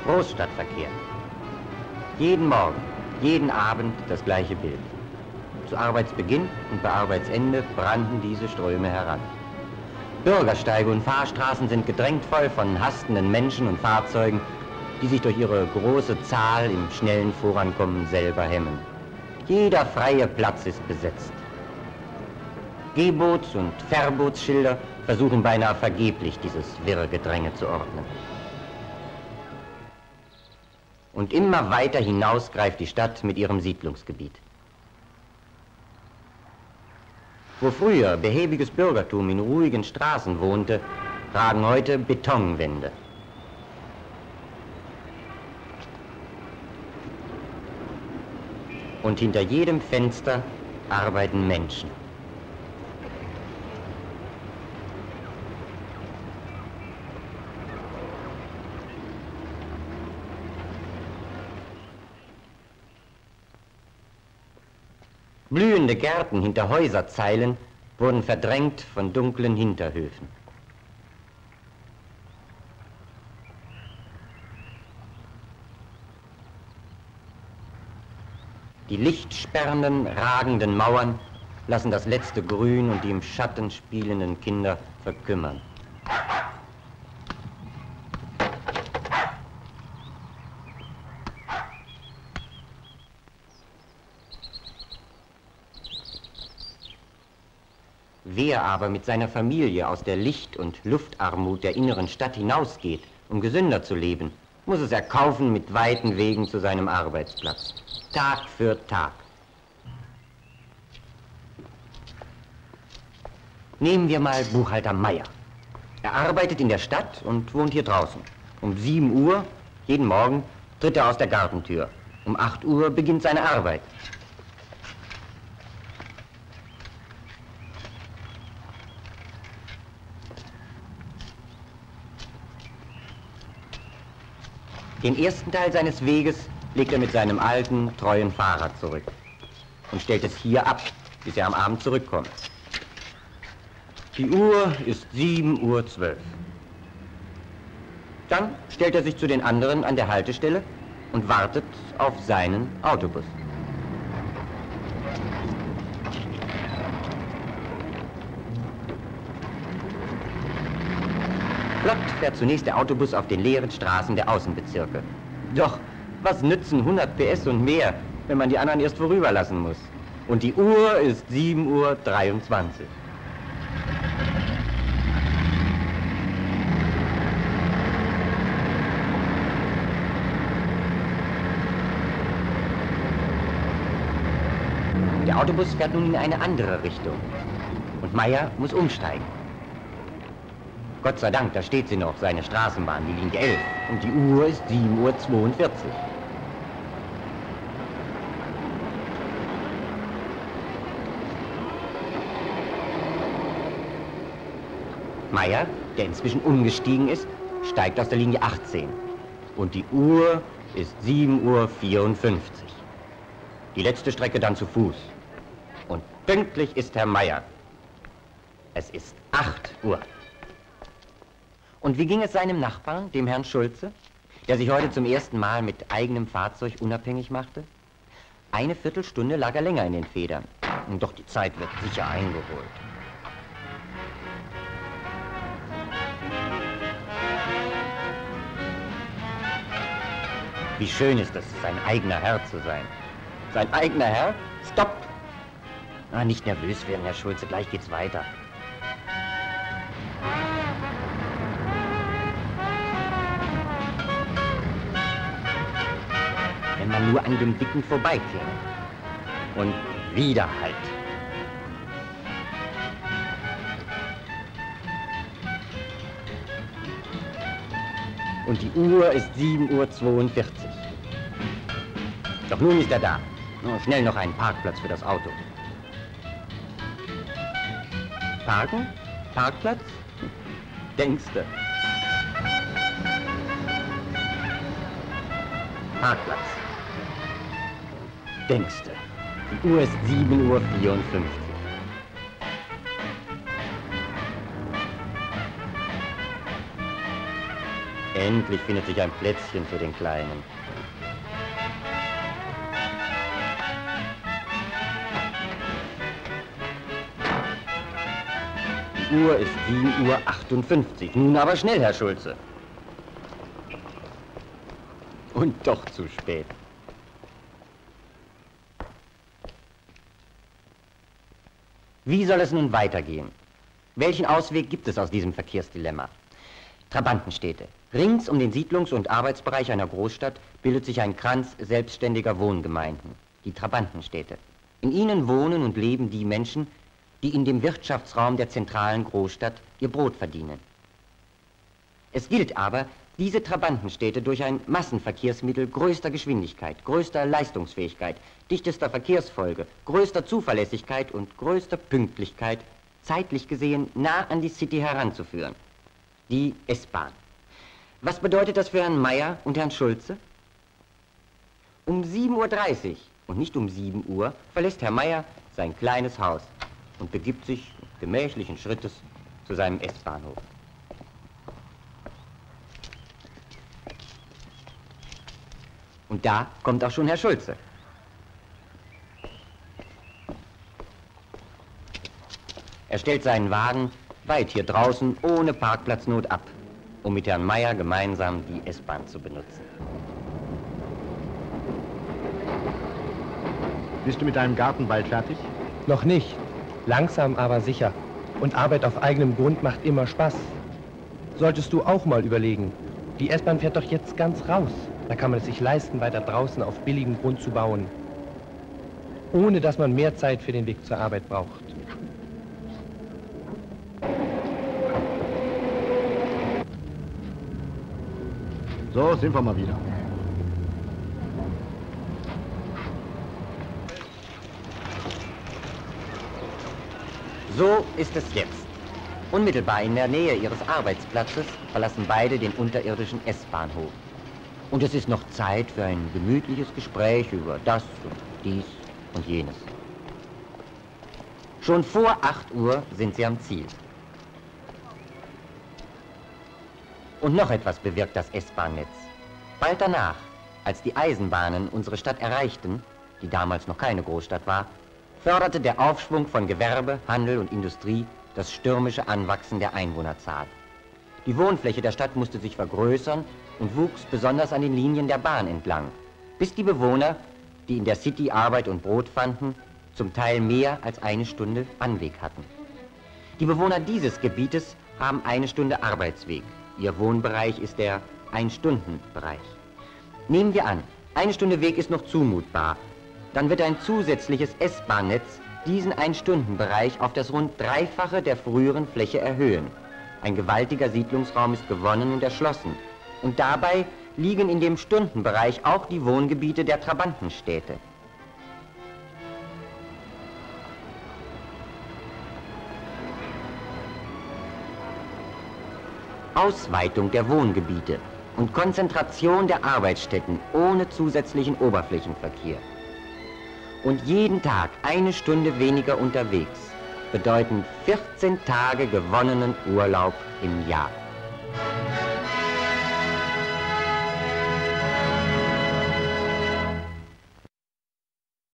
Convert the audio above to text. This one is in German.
Großstadtverkehr. Jeden Morgen, jeden Abend das gleiche Bild. Zu Arbeitsbeginn und bei Arbeitsende brannten diese Ströme heran. Bürgersteige und Fahrstraßen sind gedrängt voll von hastenden Menschen und Fahrzeugen, die sich durch ihre große Zahl im schnellen Vorankommen selber hemmen. Jeder freie Platz ist besetzt. Gebots- und Verbotsschilder versuchen beinahe vergeblich, dieses wirre Gedränge zu ordnen. Und immer weiter hinaus greift die Stadt mit ihrem Siedlungsgebiet. Wo früher behäbiges Bürgertum in ruhigen Straßen wohnte, ragen heute Betonwände. Und hinter jedem Fenster arbeiten Menschen. Blühende Gärten hinter Häuserzeilen wurden verdrängt von dunklen Hinterhöfen. Die lichtsperrenden, ragenden Mauern lassen das letzte Grün und die im Schatten spielenden Kinder verkümmern. Wer aber mit seiner Familie aus der Licht- und Luftarmut der inneren Stadt hinausgeht, um gesünder zu leben, muss es erkaufen mit weiten Wegen zu seinem Arbeitsplatz. Tag für Tag. Nehmen wir mal Buchhalter Meier. Er arbeitet in der Stadt und wohnt hier draußen. Um 7 Uhr, jeden Morgen, tritt er aus der Gartentür. Um 8 Uhr beginnt seine Arbeit. Den ersten Teil seines Weges legt er mit seinem alten, treuen Fahrrad zurück und stellt es hier ab, bis er am Abend zurückkommt. Die Uhr ist 7:12 Uhr. Dann stellt er sich zu den anderen an der Haltestelle und wartet auf seinen Autobus. Flott fährt zunächst der Autobus auf den leeren Straßen der Außenbezirke. Doch, was nützen 100 PS und mehr, wenn man die anderen erst vorüberlassen muss? Und die Uhr ist 7:23 Uhr. Der Autobus fährt nun in eine andere Richtung und Meier muss umsteigen. Gott sei Dank, da steht sie noch, seine Straßenbahn, die Linie 11. Und die Uhr ist 7:42 Uhr. Meier, der inzwischen umgestiegen ist, steigt aus der Linie 18. Und die Uhr ist 7:54 Uhr. Die letzte Strecke dann zu Fuß. Und pünktlich ist Herr Meier. Es ist 8 Uhr. Und wie ging es seinem Nachbarn, dem Herrn Schulze, der sich heute zum ersten Mal mit eigenem Fahrzeug unabhängig machte? Eine Viertelstunde lag er länger in den Federn. Doch die Zeit wird sicher eingeholt. Wie schön ist es, sein eigener Herr zu sein. Sein eigener Herr? Stopp! Ah, nicht nervös werden, Herr Schulze, gleich geht's weiter. Wenn man nur an dem Dicken vorbeikäme. Und wieder halt. Und die Uhr ist 7:42 Uhr. Doch nun ist er da. Oh, schnell noch einen Parkplatz für das Auto. Parken? Parkplatz? Denkste. Parkplatz. Denkste. Die Uhr ist 7:54 Uhr. Endlich findet sich ein Plätzchen für den Kleinen. Die Uhr ist 7:58 Uhr. Nun aber schnell, Herr Schulze. Und doch zu spät. Wie soll es nun weitergehen? Welchen Ausweg gibt es aus diesem Verkehrsdilemma? Trabantenstädte. Rings um den Siedlungs- und Arbeitsbereich einer Großstadt bildet sich ein Kranz selbstständiger Wohngemeinden, die Trabantenstädte. In ihnen wohnen und leben die Menschen, die in dem Wirtschaftsraum der zentralen Großstadt ihr Brot verdienen. Es gilt aber, diese Trabantenstädte durch ein Massenverkehrsmittel größter Geschwindigkeit, größter Leistungsfähigkeit, dichtester Verkehrsfolge, größter Zuverlässigkeit und größter Pünktlichkeit zeitlich gesehen nah an die City heranzuführen. Die S-Bahn. Was bedeutet das für Herrn Meyer und Herrn Schulze? Um 7:30 Uhr und nicht um 7 Uhr verlässt Herr Meyer sein kleines Haus und begibt sich gemächlichen Schrittes zu seinem S-Bahnhof. Und da kommt auch schon Herr Schulze. Er stellt seinen Wagen weit hier draußen ohne Parkplatznot ab, um mit Herrn Meyer gemeinsam die S-Bahn zu benutzen. Bist du mit deinem Garten bald fertig? Noch nicht. Langsam, aber sicher. Und Arbeit auf eigenem Grund macht immer Spaß. Solltest du auch mal überlegen. Die S-Bahn fährt doch jetzt ganz raus. Da kann man es sich leisten, weiter draußen auf billigem Grund zu bauen. Ohne dass man mehr Zeit für den Weg zur Arbeit braucht. So, sind wir mal wieder. So ist es jetzt. Unmittelbar in der Nähe ihres Arbeitsplatzes verlassen beide den unterirdischen S-Bahnhof. Und es ist noch Zeit für ein gemütliches Gespräch über das und dies und jenes. Schon vor 8 Uhr sind sie am Ziel. Und noch etwas bewirkt das S-Bahn-Netz. Bald danach, als die Eisenbahnen unsere Stadt erreichten, die damals noch keine Großstadt war, förderte der Aufschwung von Gewerbe, Handel und Industrie das stürmische Anwachsen der Einwohnerzahl. Die Wohnfläche der Stadt musste sich vergrößern und wuchs besonders an den Linien der Bahn entlang, bis die Bewohner, die in der City Arbeit und Brot fanden, zum Teil mehr als 1 Stunde Anweg hatten. Die Bewohner dieses Gebietes haben 1 Stunde Arbeitsweg. Ihr Wohnbereich ist der 1-Stunden-Bereich. Nehmen wir an, 1 Stunde Weg ist noch zumutbar. Dann wird ein zusätzliches S-Bahn-Netz diesen 1-Stunden-Bereich auf das rund 3-fache der früheren Fläche erhöhen. Ein gewaltiger Siedlungsraum ist gewonnen und erschlossen. Und dabei liegen in dem Stundenbereich auch die Wohngebiete der Trabantenstädte. Ausweitung der Wohngebiete und Konzentration der Arbeitsstätten ohne zusätzlichen Oberflächenverkehr. Und jeden Tag 1 Stunde weniger unterwegs bedeuten 14 Tage gewonnenen Urlaub im Jahr.